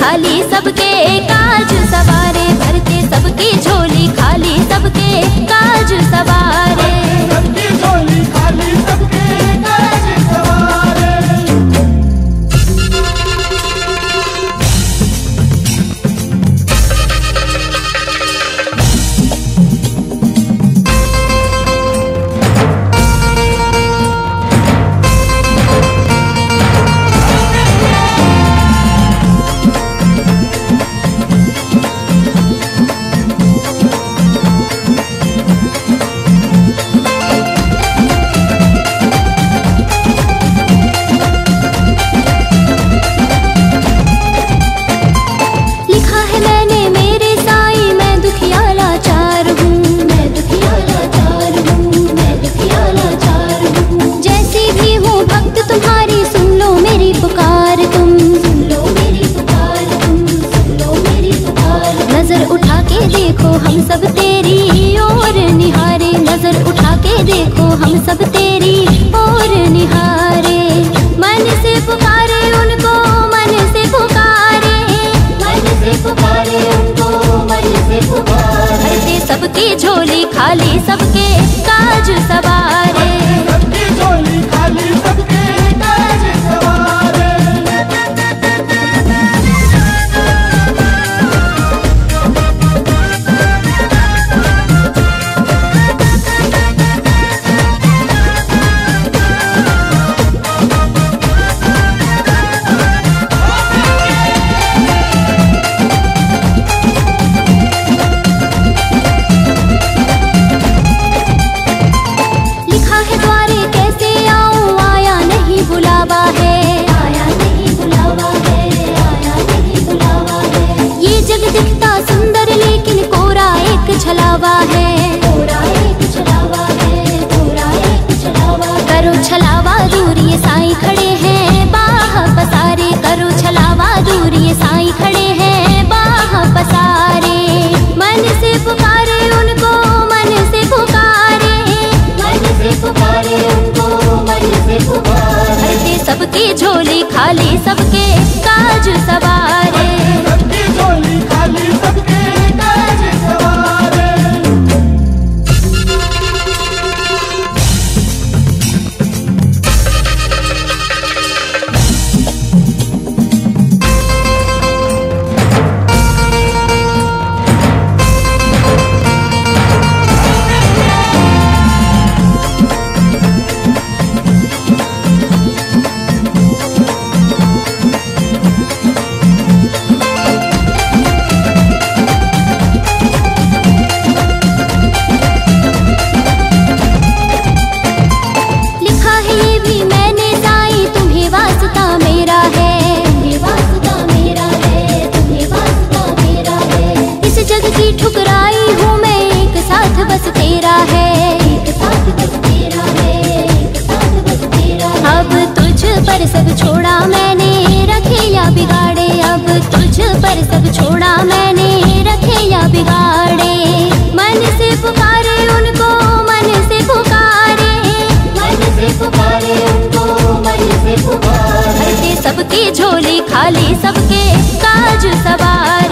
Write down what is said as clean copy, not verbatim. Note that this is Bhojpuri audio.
खाली सबके काज सवारे, भरते सबकी झोली खाली सबके काज सवारे। सबकी झोली खाली सबके काज सवारे। देखो हम सब तेरी ओर निहारे, नजर उठा के देखो हम सब तेरी ओर निहारे। मन से पुकारे उनको मन से पुकारे, मन से पुकारे उनको मन से पुकारे। भरते सबकी झोली खाली सबके काज सवारे। सबकी झोली खाली सबके काज सवारे। छलावा है, कोरा एक छलावा है, कोरा एक छलावा। करो छलावा दूर ये साईं खड़े हैं बाह पसारे, करो छलावा दूर ये साईं खड़े हैं बाह पसारे। मन से पुकारे उनको मन से पुकारे, मन से पुकारे उनको मन से पुकारे। भरते सबकी झोली खाली सबके काज सवारे। सबकी झोली खाली सबके काज सवारे। ठुकराई हूँ मैं एक साथ बस तेरा है, एक साथ बस तेरा है, एक साथ बस तेरा है। अब तुझ पर सब छोड़ा मैंने रखे या बिगाड़े, अब तुझ पर सब छोड़ा मैंने रखे या बिगाड़े। मन से पुकारे उनको मन से पुकारे, मन से पुकारे उनको मन से पुकारे। भरते सबकी झोली खाली सबके काज सवारे।